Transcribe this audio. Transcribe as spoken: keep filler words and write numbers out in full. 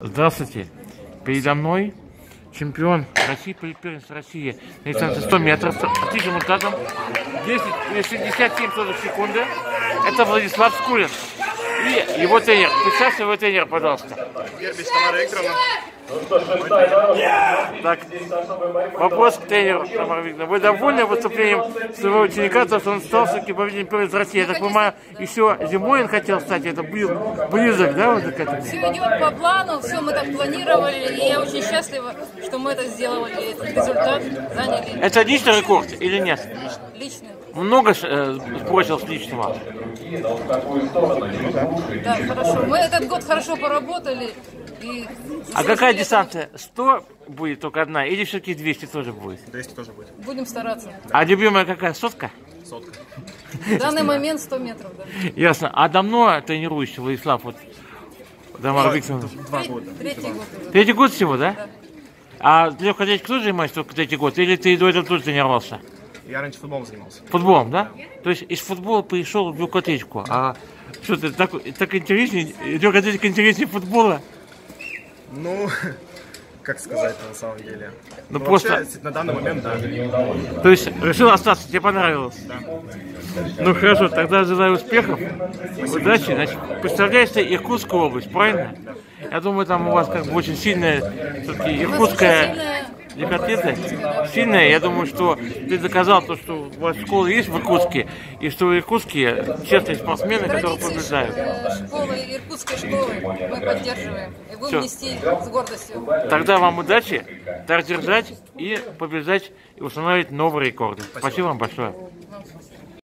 Здравствуйте. Передо мной чемпион России по первенству России на дистанции сто метров с отличным результатом десять шестьдесят семь секунды. Это Владислав Скурин. И его тренер. Представьте его тренер, пожалуйста. Так, вопрос к тренеру, Тамара Викторовна. Вы довольны выступлением своего ученика, то, что он стал все-таки победителем первенства России? Я так понимаю, еще зимой он хотел стать, это был близок, да, вот к этому? Все идет по плану, все мы так планировали, и я очень счастлива, что мы это сделали, этот результат заняли. Это личный рекорд или нет? Личный. Много э, сбросил с личного? Да, хорошо. Мы этот год хорошо поработали. И а какая дистанция? сто будет только одна или все-таки двести тоже будет? двести тоже будет. Будем стараться. А любимая какая? Сотка? Сотка. В данный момент сто метров, да. Ясно. А давно тренируешься, Владислав? Вот, Тамара Викторовна? Два года. Третий год. Третий год всего, да? Да. А легкой атлетикой тоже занимаешься только третий год? Или ты до этого тоже тренировался? Я раньше футболом занимался. Футболом, да? То есть из футбола пришел в легкую атлетику. А что ты так, так интереснее? Легкая атлетика интереснее футбола? Ну, как сказать на самом деле. Ну, ну просто... вообще, на данный момент, да. То есть решил остаться, тебе понравилось? Да. Ну хорошо, тогда желаю успехов, удачи. Значит, представляешь ты Иркутскую область, правильно? Я думаю, там у вас как бы очень сильная, все-таки иркутская легкоатлета. Сильная. Я думаю, что ты доказал то, что у вас школа есть в Иркутске, и что в Иркутске честные спортсмены, которые побеждают. Школы, иркутской школы мы поддерживаем и будем Всё. нести с гордостью. Тогда вам удачи, так держать и побеждать, и устанавливать новые рекорды. Спасибо, Спасибо вам большое.